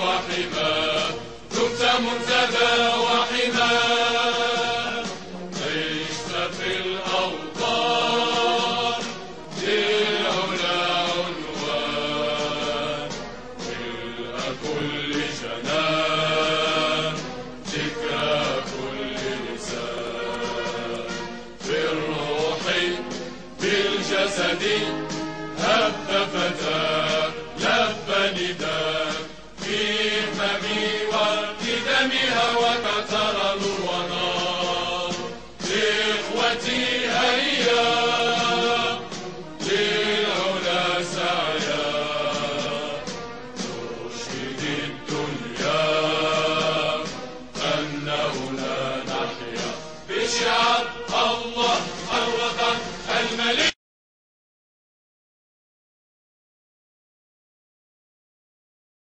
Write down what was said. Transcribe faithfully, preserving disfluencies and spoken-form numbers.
وحماه دمت منتدى وحماه عشت في الأوطان للعلا عنوان ملء كل جنان ذكرى كل لسان في الروح بالجسد هب فتاك لب نداك في فمي والقدم هواك ترى